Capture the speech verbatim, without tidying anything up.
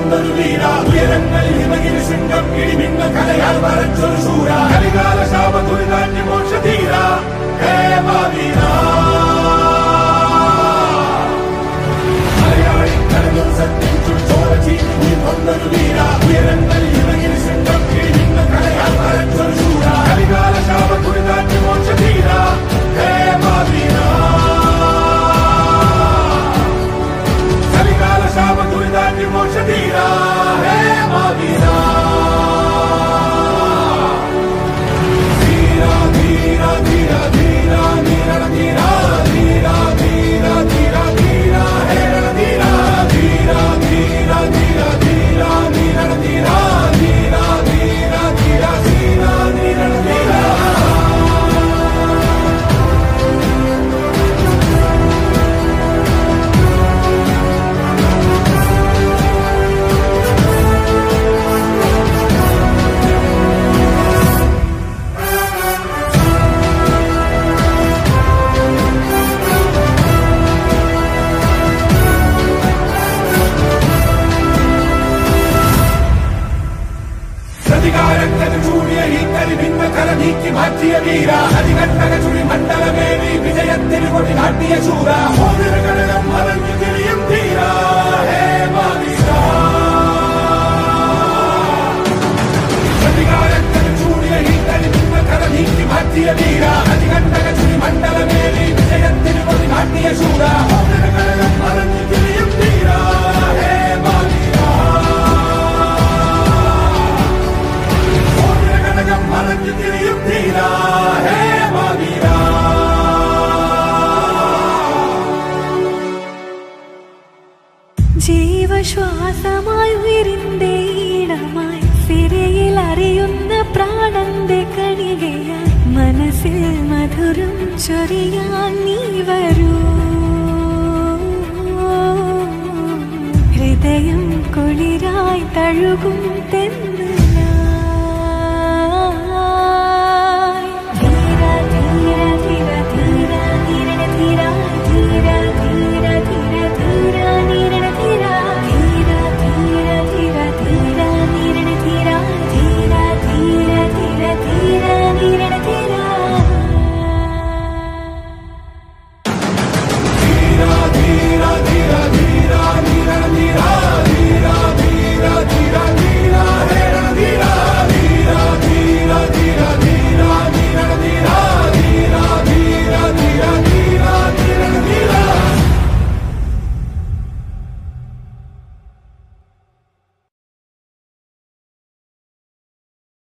വന്നൊരു വീര ഉയരങ്ങൾ ഹിമഗിരി ശൃംഗം ഇടിമിന്ന കലയാൽ വരച്ചൊരു ശൂര കലികാല ശാപ ദുരിതാന്യ മോക്ഷ ധീര ഹേ മാവീര മലയാളി കരകൾ സത്യം ചുറ്റോര ചീറ്റി വന്നൊരു വീര ഉയരങ്ങൾ ഹിമഗിരി ശൃംഗം ഇടിമിന്ന കലയാൽ വരച്ചൊരു ശൂര കലികാല ശാപ ദുരിതാന്യ മോക്ഷ ധീര ഹേ മാവീര കലികാല ശാപ ദുരിതാന്യ മോക്ഷ ധീര ഹേ മാവീര ധീര ധീര ധീര ധീര ധീര ധീര ധീര ധീര ധീര ധീര ഹേ ധീര ധീര ധീര ധീര ധീര ധീര ധീര ധീര ധീര ധീര ധീര ധീര ധീര മാറ്റിയ വീര അതികണ്ടക ചുഴി മണ്ഡലമേറി വിജയത്തിന് കൊടി നാട്ടിയ ശൂര മോതിരകടകം മറഞ്ഞു തിരിയും ധീര ഹേ മാവീര പ്രതികാരത്തിന് ചൂടിയ ഈ കരിമിന്ന കര നീക്കി മാറ്റിയ വീര അതികണ്ടക ചുഴി മണ്ഡലമേറി വിജയത്തിന് കൊടി നാട്ടിയ ശൂര മോതിരകടകം മറഞ്ഞു തിരിയും ധീര ഹേ മാവീര മോതിരകടകം മറഞ്ഞു തിരിയും ധീര ഹേ മാവീര ജീവശ്വാസമായി ഉയരിന്റെ ഈണമായി സിരയിൽ അറിയുന്ന പ്രാണന്റെ കണികയായി മനസ്സിൽ മധുരം ചൊരിയാൻ